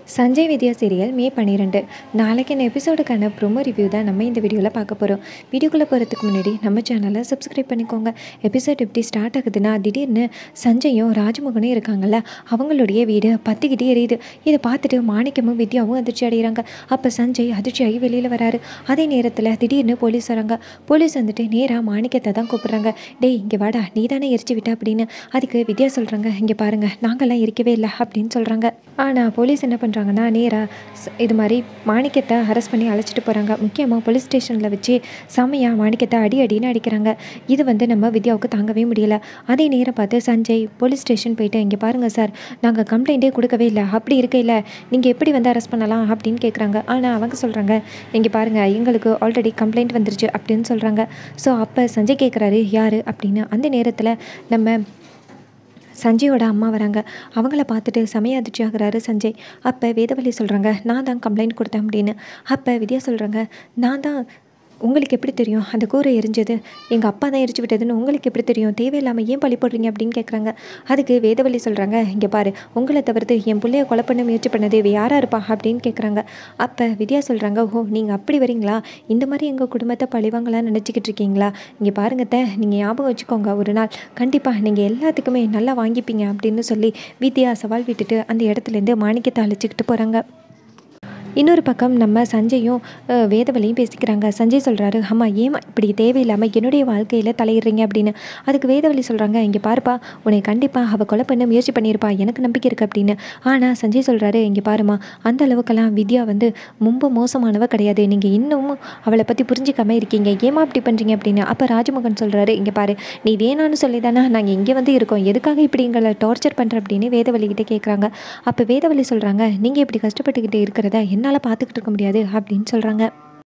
சஞ்சய் வித்யா serial மே 12 நாளைக்கான எபிசோடுக்கான promo review தான் நம்ம இந்த வீடியோவில் பார்க்க போகிறோம். வீடியோக்குள்ளே போகிறதுக்கு முன்னாடி நம்ம சேனலை சப்ஸ்கிரைப் பண்ணிக்கோங்க. எபிசோட் எப்படி ஸ்டார்ட் ஆகுதுன்னா, திடீர்னு சஞ்சயும் ராஜ்மோகனும் இருக்காங்கல்ல, அவங்களுடைய வீடு பற்றிக்கிட்டே எரியுது. இதை பார்த்துட்டு மாணிக்கமும் வித்யாவும் அதிர்ச்சி அடைகிறாங்க. அப்போ சஞ்சய் அதிர்ச்சியாகி வெளியில் வராரு. அதே நேரத்தில் திடீர்னு போலீஸ் வராங்க. போலீஸ் வந்துட்டு நேராக மாணிக்கத்தை தான் கூப்பிட்றாங்க. டேய் இங்கே வாடா, நீ தானே எரிச்சு விட்ட அப்படின்னு. அதுக்கு வித்யா சொல்கிறாங்க, இங்கே பாருங்கள் நாங்கள்லாம் இருக்கவே இல்லை அப்படின்னு சொல்கிறாங்க. ஆனால் போலீஸ் என்ன பண்ணுறாங்கன்னா, நேராக இது மாதிரி மாணிக்கத்தை அரெஸ்ட் பண்ணி அழைச்சிட்டு போகிறாங்க. முக்கியமாக போலீஸ் ஸ்டேஷனில் வச்சு செம்மையாக மாணிக்கத்தை அடின்னு அடிக்கிறாங்க. இது நம்ம வித்யாவுக்கு தாங்கவே முடியலை. அதே நேரம் பார்த்து சஞ்சய் போலீஸ் ஸ்டேஷன் போயிட்டு, இங்கே பாருங்கள் சார், நாங்கள் கம்ப்ளைண்ட்டே கொடுக்கவே இல்லை, அப்படி இருக்கையில் நீங்கள் எப்படி அரெஸ்ட் பண்ணலாம் அப்படின்னு கேட்குறாங்க. ஆனால் அவங்க சொல்கிறாங்க, இங்கே பாருங்கள் எங்களுக்கு ஆல்ரெடி கம்ப்ளைண்ட் வந்துருச்சு அப்படின்னு சொல்கிறாங்க. ஸோ அப்போ சஞ்சய் கேட்குறாரு யார் அப்படின்னு. அந்த நேரத்தில் நம்ம சஞ்சயோட அம்மா வராங்க. அவங்கள பார்த்துட்டு செமைய அதிர்ச்சி ஆகிறாரு சஞ்சய். அப்போ வேதவள்ளி சொல்கிறாங்க, நான் தான் கம்ப்ளைண்ட் கொடுத்தேன் அப்படின்னு. அப்போ வித்யா சொல்கிறாங்க, நான் தான், உங்களுக்கு எப்படி தெரியும் அந்த கூரை எரிஞ்சது எங்கள் அப்பா தான் எரிச்சு விட்டதுன்னு உங்களுக்கு எப்படி தெரியும், தேவையில்லாமல் ஏன் பழி போடுறீங்க அப்படின்னு கேட்குறாங்க. அதுக்கு வேதவள்ளி சொல்கிறாங்க, இங்கே பாரு, உங்களை தவிர்த்து என் பிள்ளைய கொலை பண்ண முயற்சி பண்ணது யாராக இருப்பா அப்படின்னு கேட்குறாங்க. அப்போ வித்யா சொல்கிறாங்க, ஓ நீங்கள் அப்படி வரீங்களா, இந்த மாதிரி எங்கள் குடும்பத்தை பழிவாங்களான்னு நினச்சிக்கிட்டு இருக்கீங்களா, இங்கே பாருங்கத்த, நீங்கள் ஞாபகம் வச்சுக்கோங்க, ஒரு நாள் கண்டிப்பாக நீங்கள் எல்லாத்துக்குமே நல்லா வாங்கிப்பீங்க அப்படின்னு சொல்லி வித்யா சவால் விட்டுட்டு அந்த இடத்துலேருந்து மாணிக்கத்தை அழைச்சிக்கிட்டு போகிறாங்க. இன்னொரு பக்கம் நம்ம சஞ்சயும் வேதவள்ளியும் பேசிக்கிறாங்க. சஞ்சய் சொல்கிறாரு, அம்மா ஏமா இப்படி தேவையில்லாமல் என்னுடைய வாழ்க்கையில் தலையிடுறீங்க அப்படின்னு. அதுக்கு வேதவள்ளி சொல்கிறாங்க, இங்கே பாருப்பா, உன்னை கண்டிப்பாக அவள் கொலை பண்ண முயற்சி பண்ணியிருப்பா, எனக்கு நம்பிக்கை இருக்குது அப்படின்னு. ஆனால் சஞ்சய் சொல்கிறாரு, இங்கே பாருமா, அந்த அளவுக்கெல்லாம் வித்யா ரொம்ப மோசமானவ கிடையாது, நீங்கள் இன்னமும் அவளை பற்றி புரிஞ்சிக்காமல் இருக்கீங்க, ஏமா அப்படி பண்ணுறீங்க அப்படின்னு. அப்போ ராஜ்மோகன் சொல்கிறாரு, இங்கே பாரு, நீ வேணான்னு சொல்லி தானே நாங்கள் இங்கே இருக்கோம், எதுக்காக இப்படி எங்களை டார்ச்சர் பண்ணுற அப்படின்னு வேதவள்ளிக்கிட்டே கேட்குறாங்க. அப்போ வேதவள்ளி சொல்கிறாங்க, நீங்கள் இப்படி கஷ்டப்பட்டுக்கிட்டு இருக்கிறத என்னால் பார்த்துக்கிட்டு இருக்க முடியாது அப்படின்னு சொல்கிறாங்க.